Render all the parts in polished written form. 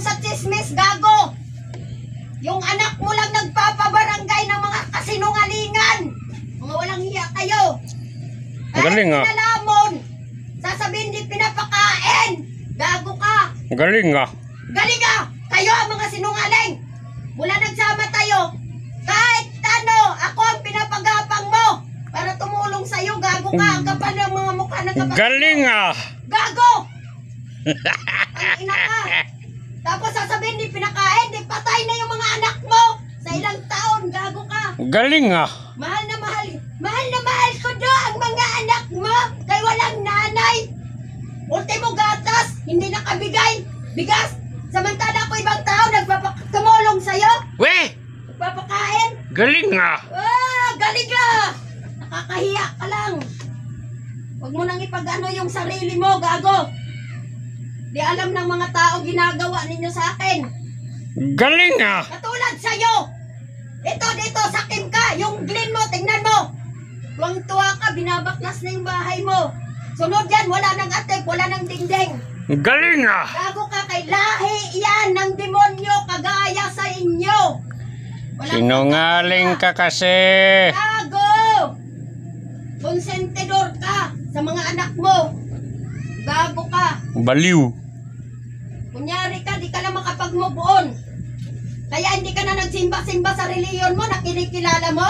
sa chismis, gago. Yung anak mo lang nagpapabarangay ng mga kasinungalingan. Mga walang hiya kayo. Galing nga. Nalamon, sasabihin di pinapakain. Gago ka. Galing nga. Galing ka. Kayo ang mga sinungaling. Mula nagsama tayo. Kahit ano, ako ang pinapagapang mo. Para tumulong sa'yo, gago ka. Ang kapal ng mga mukha ng kapatid. Galing nga. Gago! Ang ina ka. Tapos sasabihin di pinakain, di patay na yung mga anak mo. Sa ilang taon, gago ka. Galing nga. Mahal na mahal ko do ang mga anak mo. Kay walang nanay. Ultimo gatas, hindi nakabigay. Bigas. Samantala ko ibang tao nagpapatumulong sa'yo. Weh! Nagpapakain. Galing nga. Ah, galing ka. Nakakahiya ka lang. Huwag mo nang ipag-ano yung sarili mo, gago. Di alam ng mga tao ginagawa ninyo sa akin. Galing nga. Katulad sa'yo. Ito, dito, sakim ka. Yung glen mo, tingnan mo. Tuwang-tuwa ka, binabaklas na yung bahay mo. Sunod yan, wala nang atip, wala nang dingding. Galing nga. Gago ka kay lahi yan ng demonyo kagaya sa inyo. Walang Sinungaling ka kasi. gago! Konsentidor ka sa mga anak mo. Gago ka. Baliw. Kunyari ka, di ka na makapag-move on. Kaya hindi ka na nagsimba-simba sa reliyon mo na kinikilala mo?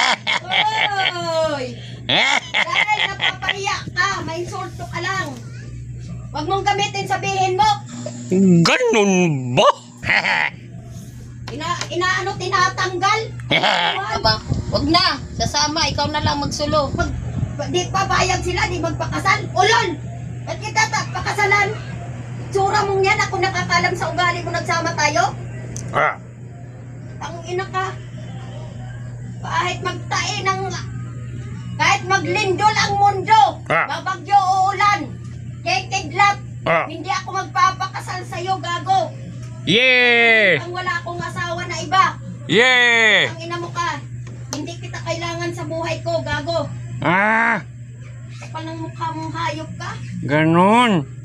Oy! Dahil napapahiya ka, may insulto ka lang. Huwag mong gamitin sabihin mo. Ganun ba? Inaano tinatanggal? Aba, wag na. Sasama, ikaw na lang magsulo. Di papayag sila, di magpakasal. Ulol! Ba't kita pakasalan? Tsura mong yan, ako nakakalam sa ugali mo nagsama tayo? Ah. Ang ina ka. Kahit magtae ng... Kahit maglindol ang mundo, babagyo o ulan, kikidlat, hindi ako magpapakasal sa'yo, gago. Yeah! Ang wala akong asawa na iba. Yeah! Ang ina mo ka. Hindi kita kailangan sa buhay ko, gago. Ah! Kapal ng mukha mong hayop ka. Ganun.